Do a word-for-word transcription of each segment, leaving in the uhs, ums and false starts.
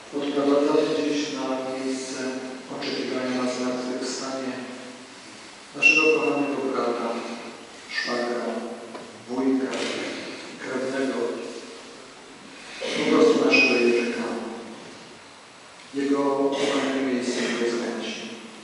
odprowadzamy dziś na miejsce oczekiwania na zmartwychwstanie naszego kochanego brata, szwagra, wujka, krewnego, po prostu naszego Jerzyka. Jego kochane miejsce w bezkręci.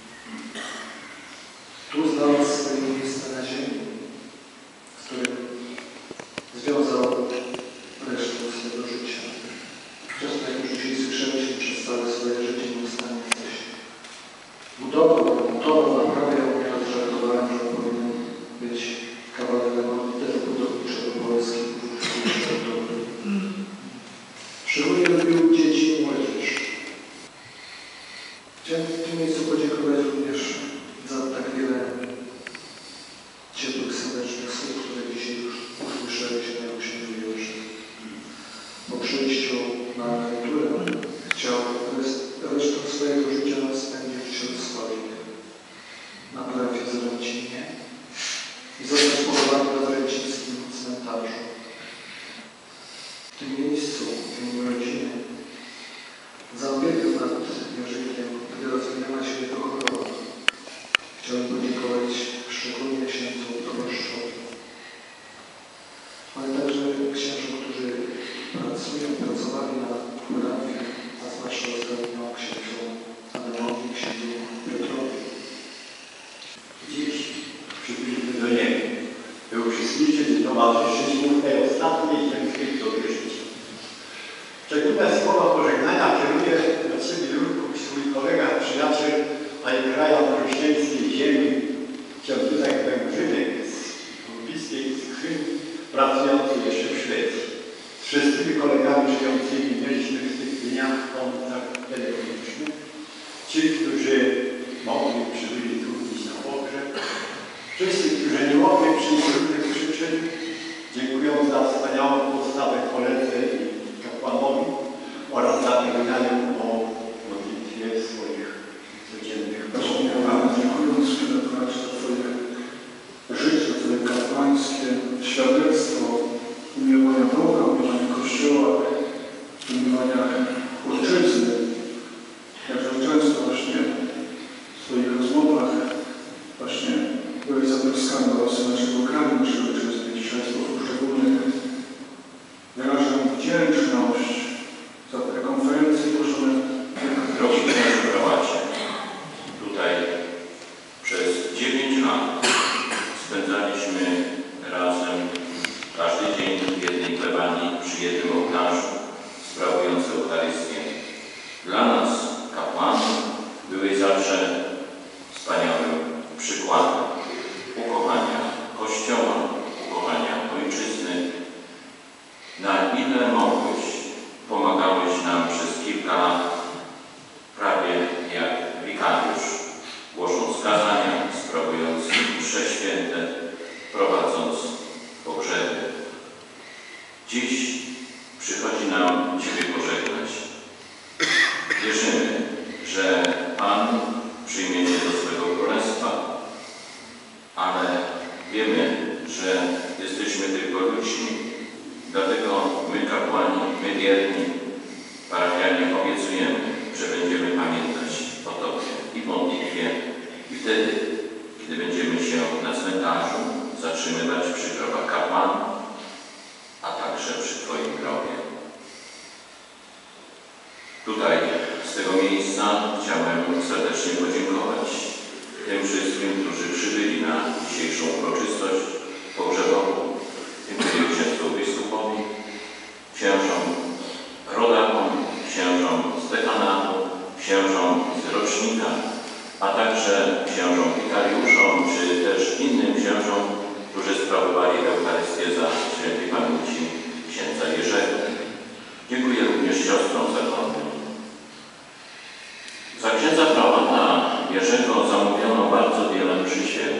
Tu znalazł swoje miejsce na ziemi, z którym związał resztę swojego życia. Często, jak już dzisiaj słyszeliśmy, przez całe swoje życie nie ustanie coś. Budował, montował, naprawiał, nieraz żartowałem, że powinien być kawalerem Komitetu Budowniczego Polski. Szczególnie lubił dzieci i młodzież. Chciałem w tym miejscu podziękować również za tak wiele ciepłych, serdecznych słów, które dzisiaj już usłyszeliśmy na księdzu Jerzy. Po przyjściu na emeryturę chciał resztę swojego życia spędzić wśród swoich na parafii w Zręcinie i zostać pochowany na zręcińskim cmentarzu. W tym miejscu, w imieniu rodziny, za opiekę nad Jerzykiem, gdy rozwinęła się jego choroba, chciałem podziękować szczególnie księdzu proboszczowi, ale także księżom, którzy pracują, pracowali na parafii, a zwłaszcza ostatnio księdzu Adamowi, księdzu Piotrowi. Dziś przybyliśmy do niego, by uczestniczyć i towarzyszyć mu w tej ostatniej ciężkiej dobie życia. Szczególne słowa pożegnania kieruje do siebie swój kolega, przyjaciel, a i krajan chrześcijańskiej ziemi, ksiądz Józef Węgrzynek z bliskiej skrzyni, pracujący jeszcze w Szwecji. Z wszystkimi kolegami żyjącymi mieliśmy w tych dniach kontakt telefoniczny. Ci, którzy mogli, przybyli tu dziś na pogrzeb. Wszyscy, którzy nie mogli przyjść z różnych przyczyn, dziękuję za wspaniałą postawę koledze i kapłanowi oraz zapominaniu o modlitwie swoich codziennych Wspomniałem, dziękując Ci za Twoje życie, Twoje kapłańskie świadectwo, umiłowania Boga, umiłowania Kościoła, umiłowania Ojczyzny. Jakże często właśnie w swoich rozmowach właśnie byłeś zatroskany o losy naszego kraju, naszej Ojczyzny. Dzisiaj w sposób szczególny wyrażam wdzięczność za te konferencje głoszone. Drogi księżu prałacie, tutaj przez dziewięć lat spędzaliśmy razem każdy dzień w jednej plebanii przy jednym ołtarzu, sprawując Eucharystię. Dla nas, kapłanów, byłeś zawsze wspaniałym przykładem ukochania Kościoła, ukochania Ojczyzny. Na ile mogłeś, pomagałeś nam przez kilka lat, prawie jak wikariusz, głosząc kazania, sprawując msze święte, prowadząc pogrzeby. Dziś przychodzi nam Ciebie pożegnać. Wierzymy, że Pan przyjmie Cię do swego królestwa, ale wiemy, że jesteśmy tylko ludźmi. Dlatego my, kapłani, my wierni, parafianie, obiecujemy, że będziemy pamiętać o Tobie i w modlitwie, i wtedy, kiedy będziemy się na cmentarzu zatrzymywać przy grobach kapłanów, a także przy Twoim grobie. Tutaj, z tego miejsca, chciałem serdecznie podziękować tym wszystkim, którzy przybyli na dzisiejszą uroczystość pogrzebową. Dziękuję księdzu biskupowi, księżom rodakom, księżom z dekanatu, księżom z rocznika, a także księżom wikariuszom, czy też innym księżom, którzy sprawowali Eucharystię za świętej pamięci księdza Jerzego. Dziękuję również siostrom zakonnym. Za księdza prałata Jerzego zamówiono bardzo wiele mszy świętych.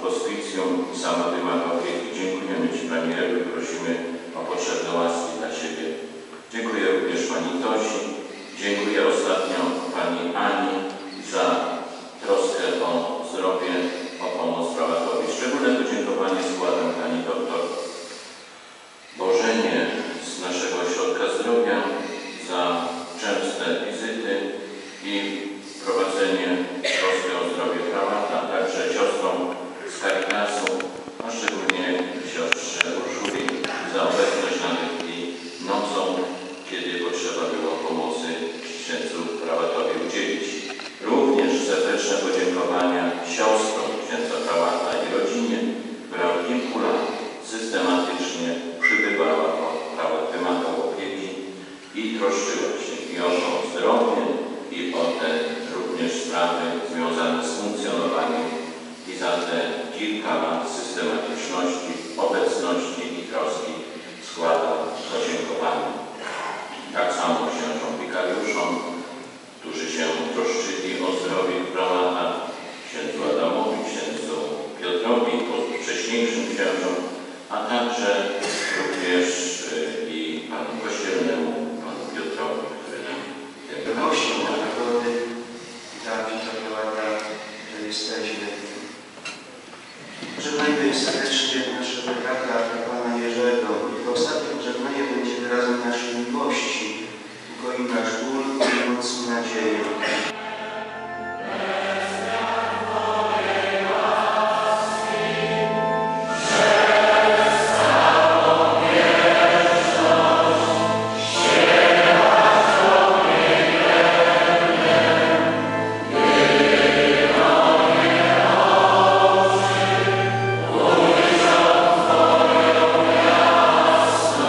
hospicjum i sama wymaga opieki. Dziękujemy Ci, Pani Ewy, prosimy o potrzebne łaski dla siebie. Dziękuję również Pani Tosi. Dziękuję ostatnio Pani Ani za troskę o zdrowie, o pomoc prałatowi. Szczególne podziękowanie składam Pani doktor Bożenie z naszego ośrodka zdrowia za częste wizyty i prowadzenie troski o zdrowie prałata, a także siostrom z Caritasu, a szczególnie siostrze Urszuli za obecność nawet i nocą, kiedy potrzeba było pomocy księdzu prałatowi udzielić. Również serdeczne podziękowania siostrom księdza prałata i rodzinie, która od kilku lat systematycznie przybywała, bo prałat wymagał opieki i troszczyła się i o to zdrowie, i o te również sprawy związane z funkcjonowaniem i za te kilka lat systematyczności, obecności i troski składam podziękowania. Tak samo księżom wikariuszom, którzy się troszczyli o zdrowie prałata, księdzu Adamowi, księdzu Piotrowi, wcześniejszym księżom, a także również i panu kościelnemu, panu Piotrowi, który nam Gością nagrody dla księdza prałata, że jesteśmy. Żegnajmy serdecznie naszego brata, kapłana Jerzego. To ostatnie pożegnanie będzie wyrazem naszej miłości. Ukoi nasz ból i mocną nadzieję. Amen.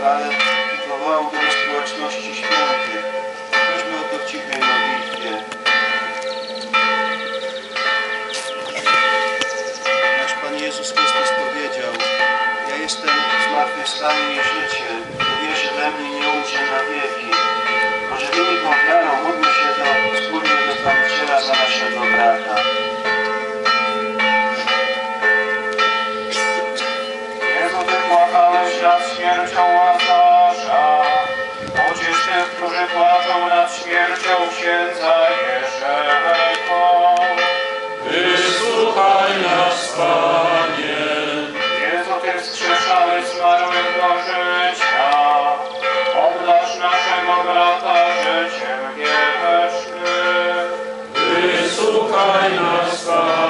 chwale i powołał do społeczności świętych. Prośmy o to w cichej modlitwie. Nasz Pan Jezus Chrystus powiedział: ja jestem zmartwychwstanie i życie. Kto wierzy we mnie, nie umrze na wieki. Ożywieni tą wiarą módlmy się do wspólnie do Zbawiciela za naszego brata. Jezu, wypłakałeś nad śmiercią Łazarza. Pociesz tych, którzy płaczą nad śmiercią księdza Jerzego. Wysłuchaj nas, Panie. Jezu, Ty wskrzeszałeś zmarłych do życia. Obdarz naszego brata życiem wiecznym. Wysłuchaj nas, Panie.